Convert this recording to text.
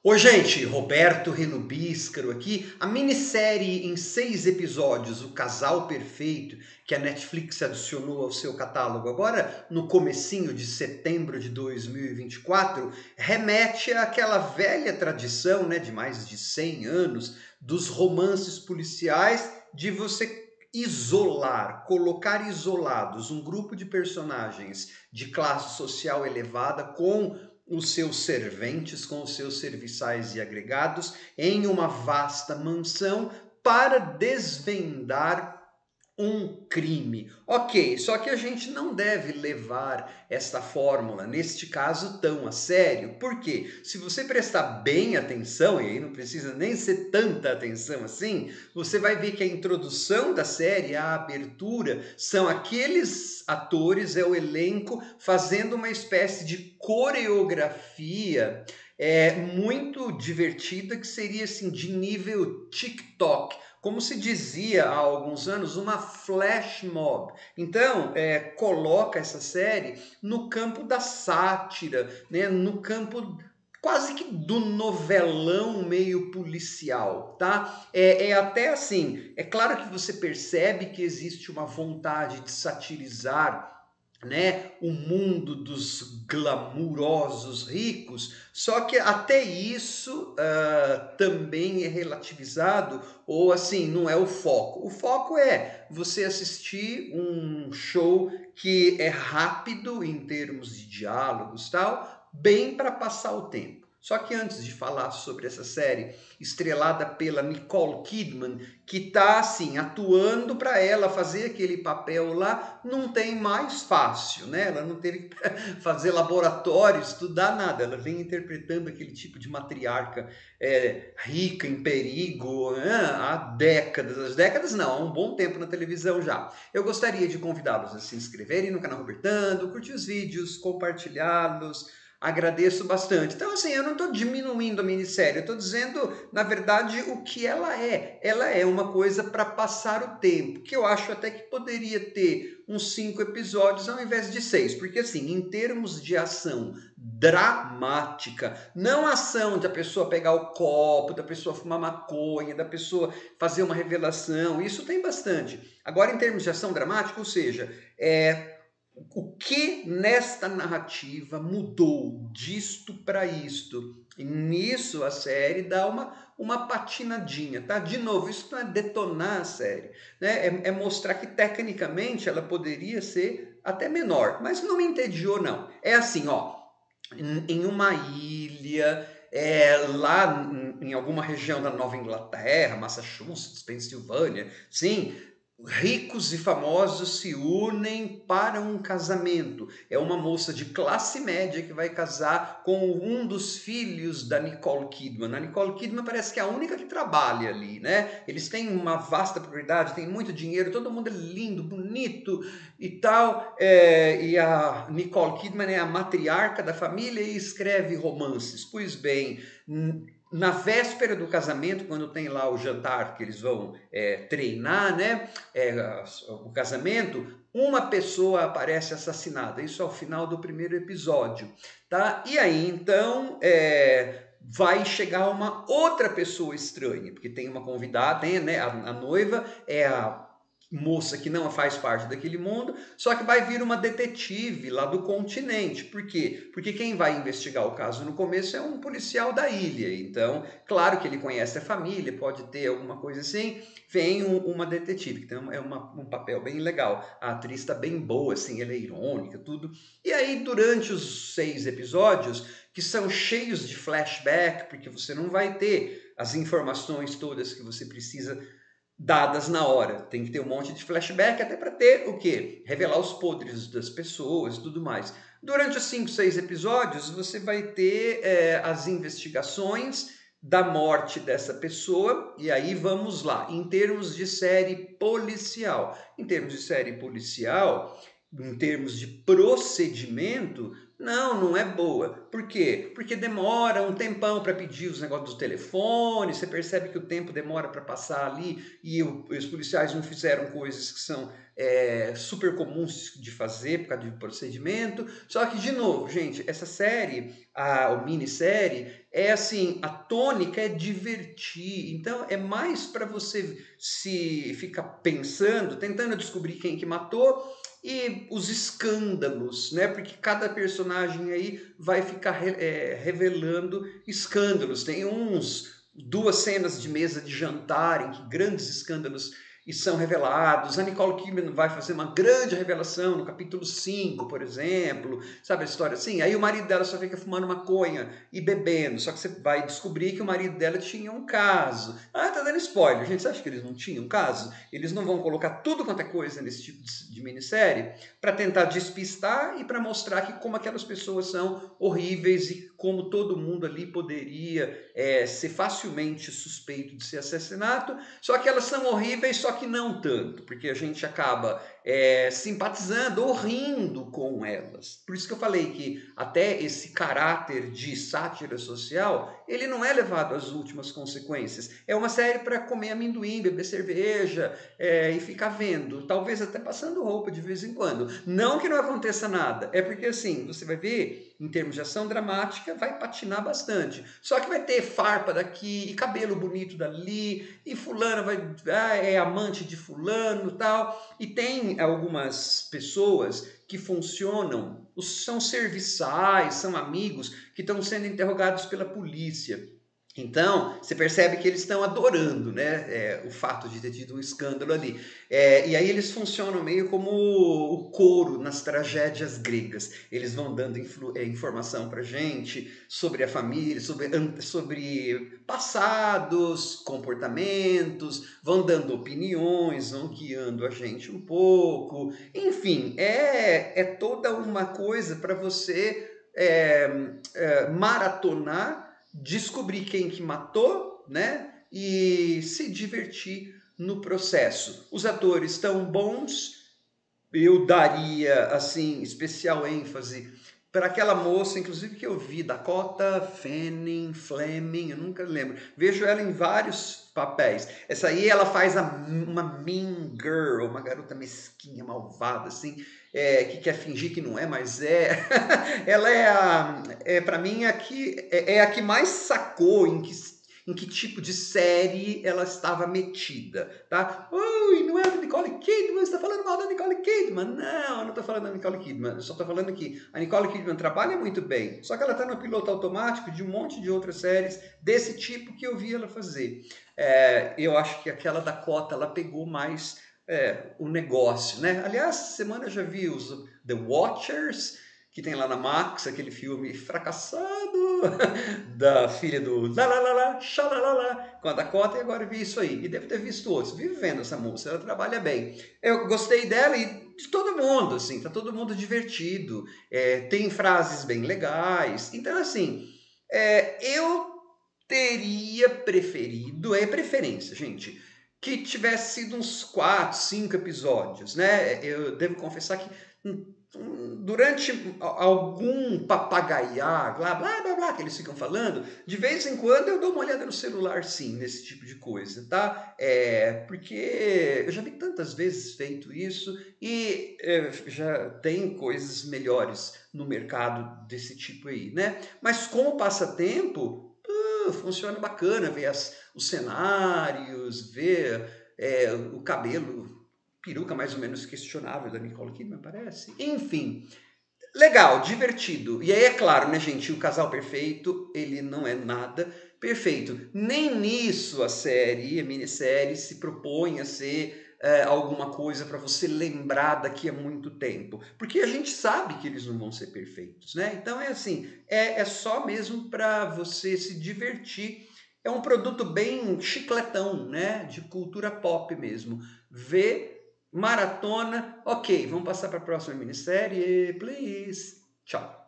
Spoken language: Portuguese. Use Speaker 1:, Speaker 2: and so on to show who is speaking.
Speaker 1: Oi, gente, Roberto Renubíscaro aqui. A minissérie em 6 episódios, O Casal Perfeito, que a Netflix adicionou ao seu catálogo agora no comecinho de setembro de 2024, remete àquela velha tradição, né, de mais de 100 anos, dos romances policiais, de você isolar, colocar isolados um grupo de personagens de classe social elevada com os seus serventes, com os seus serviçais e agregados, em uma vasta mansão para desvendar um crime. Ok, só que a gente não deve levar esta fórmula, neste caso, tão a sério. Por quê? Se você prestar bem atenção, e aí não precisa nem ser tanta atenção assim, você vai ver que a introdução da série, a abertura, são aqueles atores, é o elenco, fazendo uma espécie de coreografia muito divertida, que seria assim, de nível TikTok, como se dizia há alguns anos, uma flash mob. Então, coloca essa série no campo da sátira, né? No campo quase que do novelão meio policial, tá? É até assim, é claro que você percebe que existe uma vontade de satirizar, né, o mundo dos glamurosos ricos, só que até isso também é relativizado, ou assim, não é o foco. O foco é você assistir um show que é rápido em termos de diálogos e tal, bem para passar o tempo. Só que antes de falar sobre essa série, estrelada pela Nicole Kidman, que tá assim, atuando para ela fazer aquele papel lá, não tem mais fácil, né? Ela não teve que fazer laboratório, estudar nada, ela vem interpretando aquele tipo de matriarca rica, em perigo, há décadas não, há um bom tempo na televisão já. Eu gostaria de convidá-los a se inscreverem no canal Robertando, curtir os vídeos, compartilhá-los, agradeço bastante. Então, assim, eu não estou diminuindo a minissérie, eu estou dizendo, na verdade, o que ela é. Ela é uma coisa para passar o tempo, que eu acho até que poderia ter uns 5 episódios ao invés de 6, porque, assim, em termos de ação dramática, não ação da pessoa pegar o copo, da pessoa fumar maconha, da pessoa fazer uma revelação, isso tem bastante. Agora, em termos de ação dramática, ou seja, o que nesta narrativa mudou disto para isto? E nisso a série dá uma patinadinha, tá? De novo, isso não é detonar a série, né? É mostrar que tecnicamente ela poderia ser até menor, mas não me entediou, não. É assim, ó, em uma ilha, lá em alguma região da Nova Inglaterra, Massachusetts, Pensilvânia, sim, ricos e famosos se unem para um casamento. É uma moça de classe média que vai casar com um dos filhos da Nicole Kidman. A Nicole Kidman parece que é a única que trabalha ali, né? Eles têm uma vasta propriedade, têm muito dinheiro, todo mundo é lindo, bonito e tal. E a Nicole Kidman é a matriarca da família e escreve romances. Pois bem, na véspera do casamento, quando tem lá o jantar que eles vão treinar, né, o casamento, uma pessoa aparece assassinada. Isso ao final do primeiro episódio, tá? E aí então vai chegar uma outra pessoa estranha, porque tem uma convidada, tem, né, a noiva é a moça que não faz parte daquele mundo, só que vai vir uma detetive lá do continente. Por quê? Porque quem vai investigar o caso no começo é um policial da ilha. Então, claro que ele conhece a família, pode ter alguma coisa assim. Vem uma detetive, que tem um papel bem legal. A atriz está bem boa, assim, ela é irônica, tudo. E aí, durante os 6 episódios, que são cheios de flashback, porque você não vai ter as informações todas que você precisa dadas na hora. Tem que ter um monte de flashback até para ter o quê? Revelar os podres das pessoas e tudo mais. Durante os 5, 6 episódios, você vai ter as investigações da morte dessa pessoa, e aí vamos lá, em termos de série policial. Em termos de série policial, em termos de procedimento, Não, não é boa. Por quê? Porque demora um tempão para pedir os negócios do telefone, você percebe que o tempo demora para passar ali e os policiais não fizeram coisas que são super comuns de fazer por causa do procedimento. Só que, de novo, gente, essa série, a minissérie, é assim, a tônica é divertir. Então, é mais para você se ficar pensando, tentando descobrir quem que matou e os escândalos, né? Porque cada personagem aí vai ficar revelando escândalos. Tem duas cenas de mesa de jantar em que grandes escândalos e são revelados. A Nicole Kidman vai fazer uma grande revelação no capítulo 5, por exemplo. Sabe a história assim? Aí o marido dela só fica fumando maconha e bebendo. Só que você vai descobrir que o marido dela tinha um caso. Ah, tá dando spoiler. Gente, você acha que eles não tinham um caso? Eles não vão colocar tudo quanto é coisa nesse tipo de minissérie para tentar despistar e para mostrar que como aquelas pessoas são horríveis e como todo mundo ali poderia ser facilmente suspeito de ser assassinato. Só que elas são horríveis, só que não tanto, porque a gente acaba simpatizando ou rindo com elas. Por isso que eu falei que até esse caráter de sátira social, ele não é levado às últimas consequências. É uma série para comer amendoim, beber cerveja e ficar vendo, talvez até passando roupa de vez em quando. Não que não aconteça nada, é porque assim, você vai ver, em termos de ação dramática, vai patinar bastante. Só que vai ter farpa daqui, e cabelo bonito dali, e fulano é amante de fulano e tal. E tem algumas pessoas que funcionam, são serviçais, são amigos, que estão sendo interrogados pela polícia. Então, você percebe que eles estão adorando, né, o fato de ter tido um escândalo ali. E aí eles funcionam meio como o coro nas tragédias gregas. Eles vão dando informação para gente sobre a família, sobre passados, comportamentos, vão dando opiniões, vão guiando a gente um pouco. Enfim, é toda uma coisa para você maratonar, descobrir quem que matou, né? E se divertir no processo. Os atores estão bons. Eu daria assim especial ênfase para aquela moça, inclusive que eu vi, Dakota Fleming, eu nunca lembro. Vejo ela em vários papéis. Essa aí ela faz uma mean girl, uma garota mesquinha, malvada, assim, que quer fingir que não é, mas é. Ela para mim, a que mais sacou em que tipo de série ela estava metida, tá? Ui, não é da Nicole Kidman, você está falando mal da Nicole Kidman. Não, eu não estou falando da Nicole Kidman, eu só estou falando que a Nicole Kidman trabalha muito bem, só que ela está no piloto automático de um monte de outras séries desse tipo que eu vi ela fazer. Eu acho que aquela Dakota, ela pegou mais o negócio, né? Aliás, essa semana eu já vi os The Watchers, que tem lá na Max, aquele filme fracassado da filha do lá lá lá lá, xalalala, com a Dakota, e agora vi isso aí. E devo ter visto outros. Vive vendo essa moça, ela trabalha bem. Eu gostei dela e de todo mundo, assim, tá todo mundo divertido, tem frases bem legais. Então, assim, eu teria preferido, é preferência, gente, que tivesse sido uns 4, 5 episódios, né? Eu devo confessar que durante algum papagaiar, blá, blá, blá, blá, que eles ficam falando, de vez em quando eu dou uma olhada no celular, sim, nesse tipo de coisa, tá? Porque eu já vi tantas vezes feito isso e já tem coisas melhores no mercado desse tipo aí, né? Mas como passatempo, funciona bacana ver os cenários, ver o cabelo, peruca mais ou menos questionável da Nicole Kidman, parece. Enfim, legal, divertido. E aí é claro, né, gente, o casal perfeito, ele não é nada perfeito. Nem nisso a minissérie, se propõe a ser alguma coisa para você lembrar daqui a muito tempo. Porque a gente sabe que eles não vão ser perfeitos, né? Então é assim, é só mesmo para você se divertir. É um produto bem chicletão, né? De cultura pop mesmo. Ver maratona, ok, vamos passar para a próxima minissérie, please. Tchau.